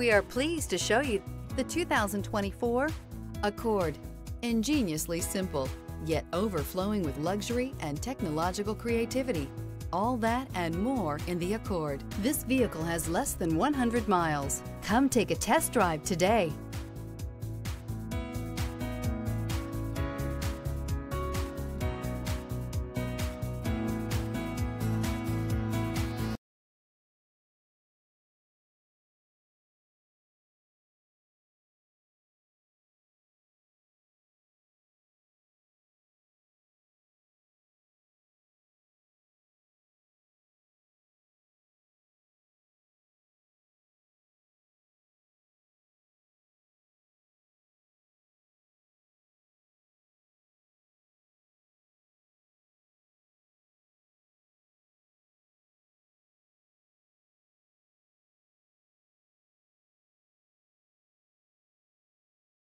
We are pleased to show you the 2024 Accord. Ingeniously simple, yet overflowing with luxury and technological creativity. All that and more in the Accord. This vehicle has less than 100 miles. Come take a test drive today.